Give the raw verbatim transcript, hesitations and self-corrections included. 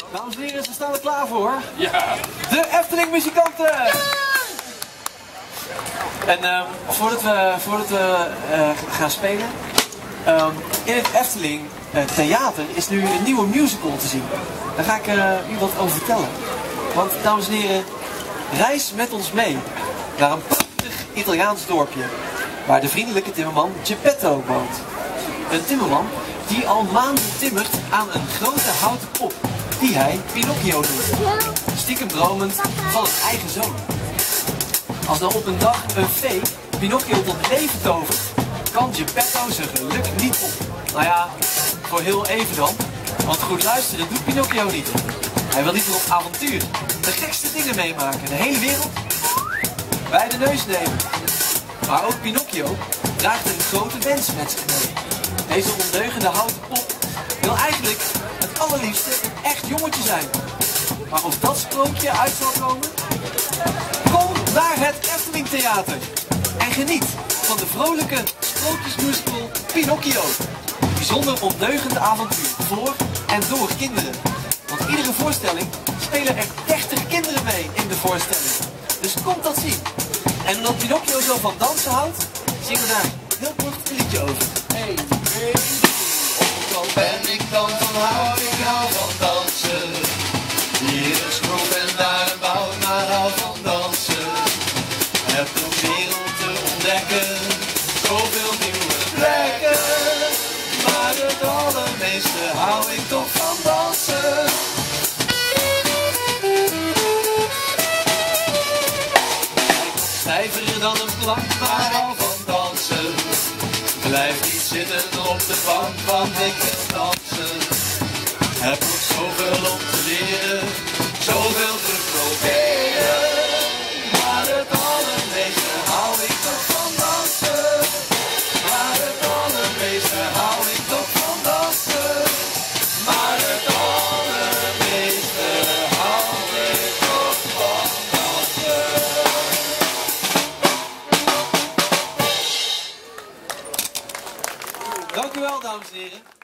Dames en heren, ze staan er klaar voor. Ja. De Efteling muzikanten! Ja! En um, voordat we, voordat we uh, gaan spelen, um, in het Efteling uh, Theater is nu een nieuwe musical te zien. Daar ga ik uh, u wat over vertellen. Want, dames en heren, reis met ons mee naar een prachtig Italiaans dorpje waar de vriendelijke timmerman Geppetto woont. Een timmerman die al maanden timmert aan een grote houten pop die hij Pinocchio noemt. Stiekem dromend van een eigen zoon. Als dan op een dag een fee Pinocchio tot leven tovert, kan Geppetto zijn geluk niet op. Nou ja, voor heel even dan. Want goed luisteren doet Pinocchio niet. Hij wil liever op avontuur. De gekste dingen meemaken. De hele wereld bij de neus nemen. Maar ook Pinocchio draagt een grote wens met zich mee. Deze ondeugende houten pop wil eigenlijk het allerliefste een echt jongetje zijn. Maar of dat sprookje uit zal komen? Kom naar het Efteling Theater en geniet van de vrolijke sprookjesmusical Pinocchio. Een bijzonder ondeugende avontuur voor en door kinderen. Want iedere voorstelling spelen er dertig kinderen mee in de voorstelling. Dus kom dat zien. En omdat Pinocchio zo van dansen houdt, zingen we daar heel kort een liedje over. Hey, hey. Ook al ben ik dan van hou, ik hou van dansen. Hier een schroef en daar een bouw, maar hou van dansen. Heb de wereld te ontdekken, zoveel nieuwe plekken. Maar het allermeeste hou ik toch van dansen. Ik nog stijver dan een plank, maar hou van dansen. Blijf niet zitten op de bank, want ik wil dansen. Heb nog zoveel om te leren, zoveel te proberen. Maar het allermeeste hou ik toch van dansen. Maar het allermeeste hou ik toch van dansen. Maar het allermeeste hou ik toch van dansen. Dank u wel, dames en heren.